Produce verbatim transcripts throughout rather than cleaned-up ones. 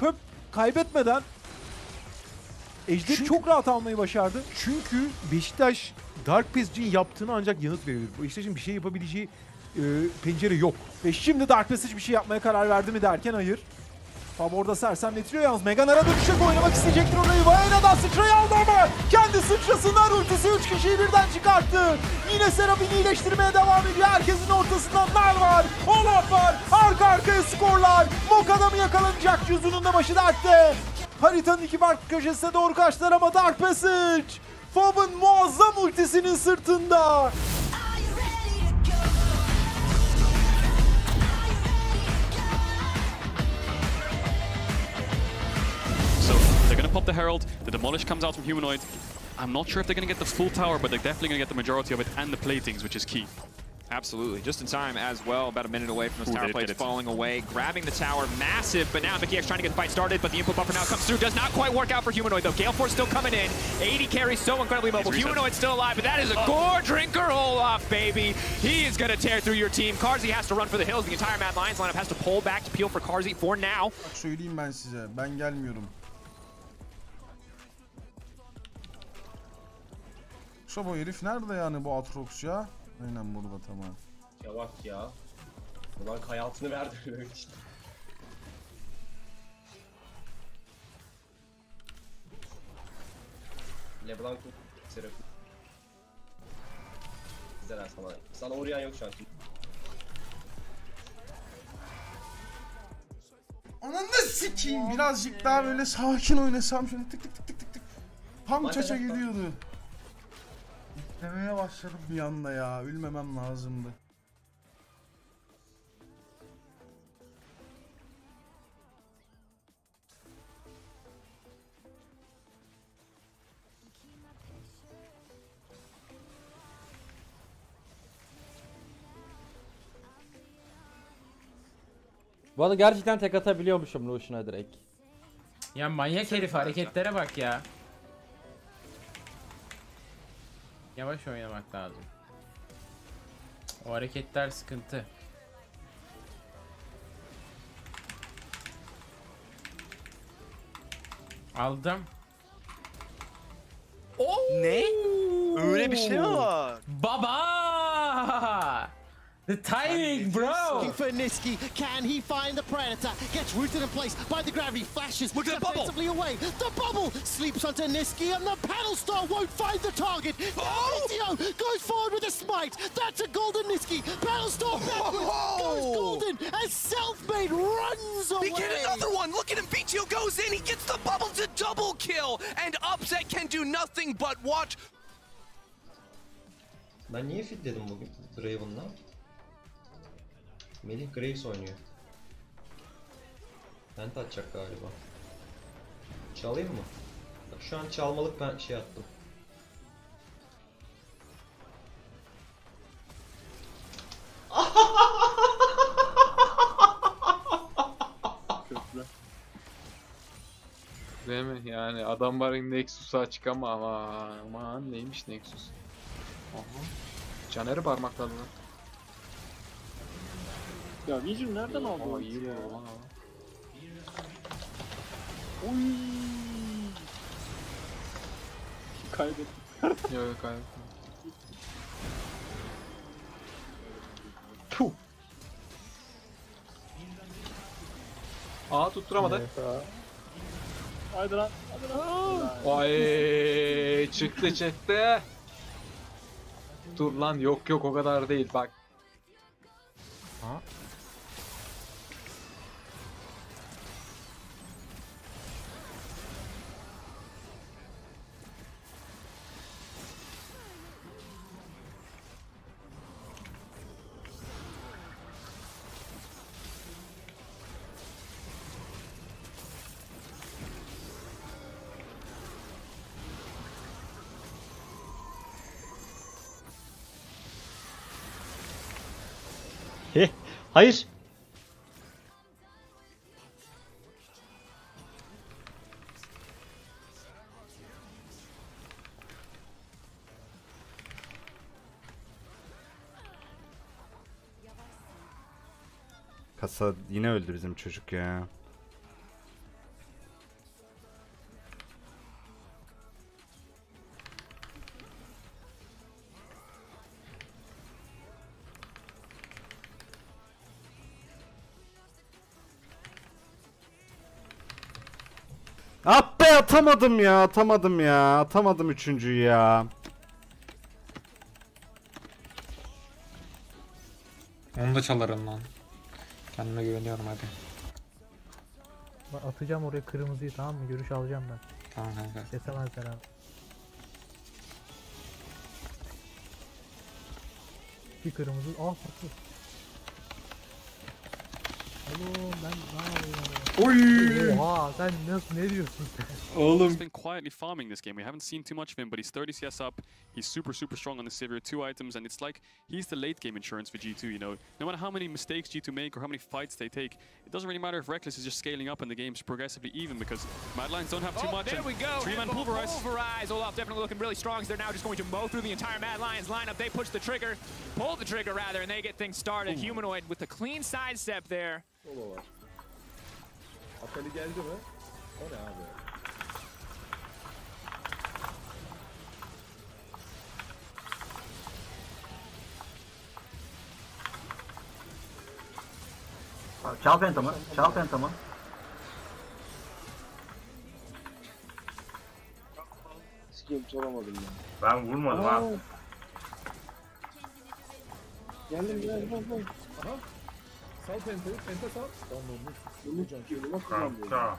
çöp kaybetmeden Ejder'i Çünkü- çok rahat almayı başardı. Çünkü Beşiktaş Dark Passage'in yaptığını ancak yanıt verebilir. Beşiktaş'ın bir şey yapabileceği e, pencere yok. Ve şimdi Dark Passage bir şey yapmaya karar verdi mi derken hayır. Fab orada sersemletiyor yalnız. Meganara dönüşecek, oynamak isteyecektir orayı. Vayena'dan sıçrayı aldı ama kendi sıçrasından ultisi üç kişiyi birden çıkarttı. Yine Serap'ini iyileştirmeye devam ediyor. Herkesin ortasından Nar var, Olaf var. Arka arkaya skorlar. Moka'da mı yakalanacak? Cüzünün de başı dertte. Haritanın iki farklı köşesine doğru kaçtılar ama Dark Passage Fab'ın muazzam ultisinin sırtında. So they're going to pop the Herald, the Demolish comes out from Humanoid. I'm not sure if they're going to get the full tower, but they're definitely going to get the majority of it and the platings, which is key. Absolutely, just in time as well, about a minute away from those Ooh, tower they plates did it. falling away, grabbing the tower, massive, but now Mickey X trying to get the fight started, but the input buffer now comes through, does not quite work out for Humanoid though. Gale Force still coming in, eighty carries so incredibly mobile, Humanoid still alive, but that is a gore drinker Olaf, baby. He is gonna tear through your team. Carzzy has to run for the hills, the entire Mad Lions lineup has to pull back to peel for Carzzy for now. Bak söyleyeyim ben size, ben gelmiyorum. Şu bu herif nerede yani bu Atrox ya? Aynen burada tamam. Ya bak ya. Ulan hayatını verdi öyle için. LeBlanc Serap'ı. Güzel sana. Sana uğrayan yok şu an. Ananı sikeyim, birazcık daha böyle sakin oynasam şöyle tık tık tık tık tık tık. Tam çaça gidiyordu. İtlemeye başladım bir anda ya, ölmemem lazımdı. Bu arada gerçekten tek atabiliyormuşum Lucian'a direkt. Ya manyak herif, hareketlere bak ya. Yavaş oynamak lazım. O hareketler sıkıntı. Aldım. Ne? Öyle bir şey mi var? Baba! The timing, bro! Looking for Niski. Can he find the Predator? Gets rooted in place by the gravity. Flashes Look at the bubble. defensively away. The bubble sleeps onto Niski, and the Paddle Star won't find the target. Oh! Ezio goes forward with a smite. That's a golden Niski. Paddle Star backwards goes golden as Selfmade runs away. We get another one. Look at him. B T O goes in. He gets the bubble to double kill. And Upset can do nothing but watch. Ben niye fitledim bugün Draven'la? Melih Graves oynuyor. Penta atacak galiba. Çalayım mı? Bak şu an çalmalık ben şey attım. Değil mi? Yani adam var Nexus'u açık ama aman, aman neymiş Nexus? Aha. Caner'i parmakladı lan. Ya Vision nereden aldı? Aa iyi bu lan. Oy. Kaybettim. Yok yok kaybettim. Puh. Aa tutturamadı. Hadi lan. Hadi lan. Ay çıktı çıktı. Dur lan yok yok o kadar değil bak. Ha? Heh, hayır. Kasa yine öldü bizim çocuk ya. Ah be, atamadım ya, atamadım ya, atamadım üçüncüyü ya. Onu da çalarım lan. Kendime güveniyorum hadi. Ben atacağım oraya kırmızıyı, tamam mı? Görüş alacağım ben. Tamam kanka. Kesemezler abi. Bir kırmızı. Ah patlı. Oğlum ben ne yapıyorum? Oha sen nasıl, ne diyorsun sen? He's been quietly farming this game. We haven't seen too much of him, but he's thirty C S up. He's super, super strong on the Sivir, two items, and it's like he's the late game insurance for G two, you know. No matter how many mistakes G two make or how many fights they take, it doesn't really matter if Reckless is just scaling up and the game's progressively even because Mad Lions don't have too Oh, much. there we go. Three-man Hippo pulverize. Pulverize. Olaf definitely looking really strong as they're now just going to mow through the entire Mad Lions lineup. They push the trigger, pull the trigger rather, and they get things started. Ooh. Humanoid with a clean sidestep there. Solo var. Atali geldi mi? O ne abi? Çal pentamı, çal pentamı. Sikeyim çalamadım ben. Ben vurmadım ha. Geldim geldim geldim. Aha. Sal pentayı, penta sal. Tamam olmuş. Bunu tutuyor, bunu kullanmıyor. Tamam.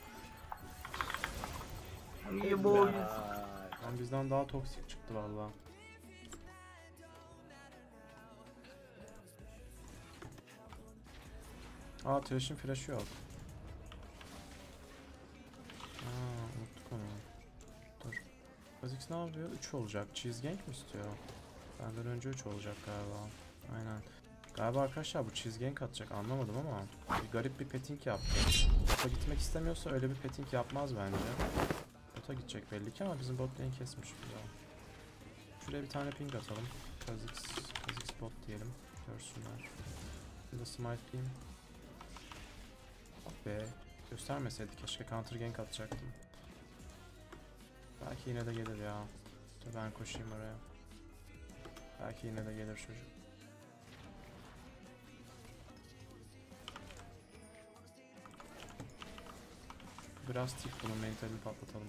İyi bu. Lan bizden daha toksik çıktı valla. Aa, Thresh'in flash'ı yok. Aa, unuttuk onu. Dur. Kha'Zix ne yapıyor? üç olacak. Cheesegang mi istiyor? Benden önce üç olacak galiba. Aynen. Galiba arkadaşlar bu Cheesegang atacak, anlamadım ama bir garip bir petting yaptı. Bota gitmek istemiyorsa öyle bir petting yapmaz bence. Bota gidecek belli ki ama bizim bot lane kesmiş güzel. Şuraya bir tane ping atalım. Kha'Zix, Kha'Zix bot diyelim. Görsünler. Burada smite'layayım. Ah be. Göstermeseydi keşke, counter gank atacaktım. Belki yine de gelir ya. Dur ben koşayım oraya. Belki yine de gelir çocuk. Biraz tip bunun mentalini patlatalım.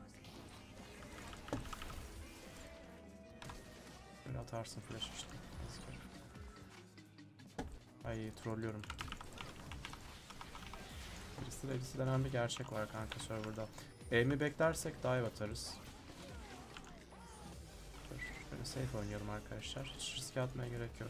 Böyle atarsın flash işte. Ay trollüyorum. Birisi de birisi denen bir gerçek var kanka serverda. Aim'i beklersek dive atarız. Dur, böyle safe oynayalım arkadaşlar. Hiç riske atmaya gerek yok.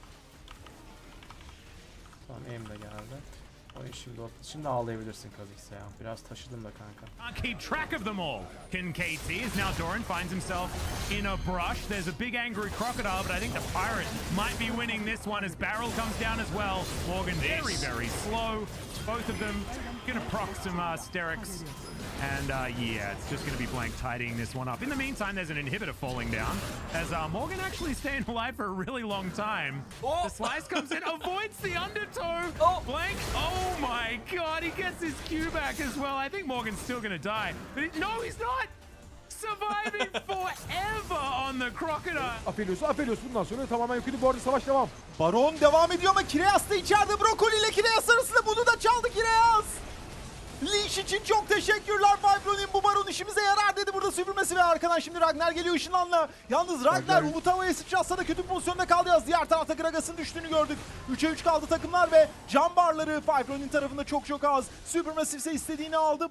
Tamam, aim de geldi. Oyun şimdi, şimdi ağlayabilirsin Kha'Zix'e ya. Biraz taşıdım da kanka. Keep track of them all. Kincaid sees now Doran finds himself in a brush. There's a big angry crocodile, but I think the pirate might be winning this one as Barrel comes down as well. Morgan very, very slow. Both of them gonna proc some uh, Sterix. And uh, yeah, it's just going to be blank tidying this one up. In the meantime, there's an inhibitor falling down as uh, Morgan actually staying alive for a really long time. Oh. The slice comes in, avoids the undertow. Oh. Blank, oh my god, he gets his Q back as well. I think Morgan's still going to die. But it, no, he's not! Surviving forever on the crocodile. Aphelios, Aphelios bundan sonra tamamen yok. Bu arada savaş devam. Baron devam ediyor ama Kireas da içeride. Brokoli ile Kireas arasında bunu da çaldı Kireas. Leash için çok teşekkürler. Fibro'nun bu Baron işimize yarar dedi burada süpürmesi ve arkadan şimdi Ragnar geliyor ışınlanla. Yalnız Ragnar Umut havaya sıçratsa da kötü bir pozisyonda kaldı yaz. Diğer tarafta Gragas'ın düştüğünü gördük. üçe üç kaldı takımlar ve can barları Fibro'nun tarafında çok çok az. Supermassive ise istediğini aldı.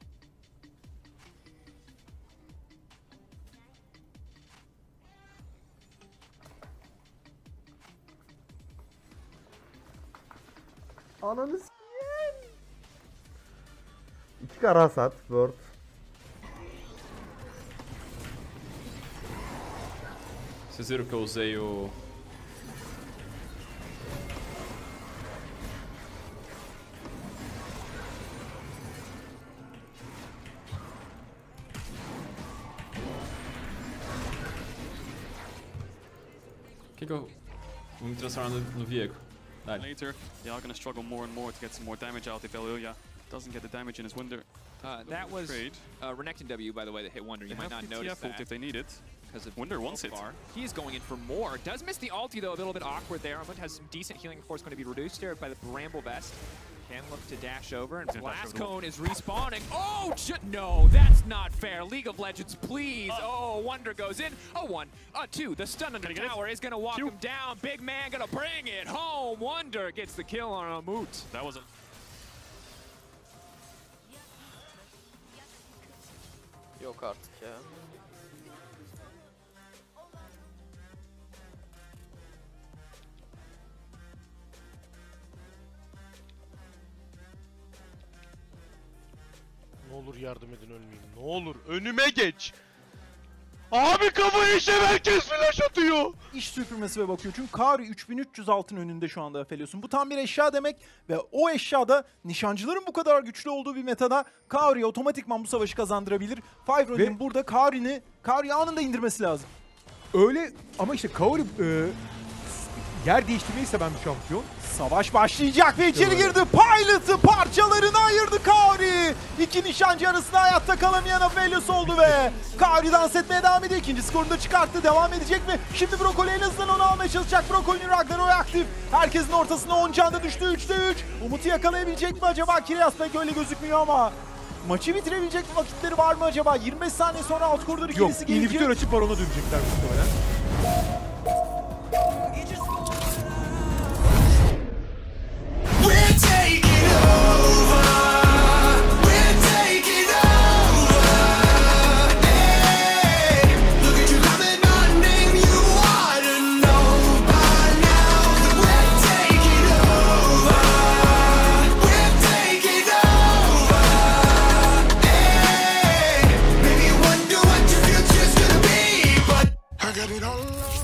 Ananı s***yim. İki kara hasat, word. Vocês viram que eu usei o... O que que eu... Vou me transformar no, no Viego. Later, they are going to struggle more and more to get some more damage out if Elioya doesn't get the damage in his Wunder. Uh, that was uh, Renekton W, by the way, that hit Wunder. You They might not have notice T F ult that. if they need it. Because of Wunder wants it. He's going in for more. Does miss the ulti, though, a little bit awkward there. Umut has some decent healing, of course, going to be reduced here by the Bramble Vest. Can look to dash over, and Blast Cone is respawning. Oh, no, that's not fair. League of Legends, please. Oh, Wonder goes in. A one, a two. The stun on the tower is going to walk him down. Big man going to bring it home. Wonder gets the kill on a moot. That was a... Yok artık ya. Ne olur yardım edin ölmeyeyim. Ne olur önüme geç. Abi kafayı işe herkes flash atıyor. İş süpürmesi ve bakıyor. Çünkü Kaori üç bin üç yüz altın önünde şu anda Aphelios'un. Bu tam bir eşya demek ve o eşyada nişancıların bu kadar güçlü olduğu bir metada Kaori'ye otomatikman bu savaşı kazandırabilir. Five burada Kaori'ni Kaori'yi anında indirmesi lazım. Öyle ama işte Kaori e, yer değiştirmeyi seven bir şampiyon. Savaş başlayacak ve içeri girdi. Pilot'ı parçalarına ayırdı Kaori. İki nişancı arasında hayatta kalamayan Aphelios oldu ve Kaori dans etmeye devam ediyor. İkinci skorunu da çıkarttı. Devam edecek mi? Şimdi Broccoli en azından onu almaya çalışacak. Broccoli'nin Ragnarok aktif. Herkesin ortasına on canda düştü. üçte üç. Umut'u yakalayabilecek mi acaba? Kiryas pek öyle gözükmüyor ama maçı bitirebilecek vakitleri var mı acaba? yirmi beş saniye sonra alt koridor ikilisi gelecek. Yok, inhibitör açıp barona dönecekler muhtemelen. We're taking over. We're taking over. Hey, look at you coming, my name. You ought to know by now that we're taking over. We're taking over. Hey, maybe you wonder what your future's gonna be, but I got it all.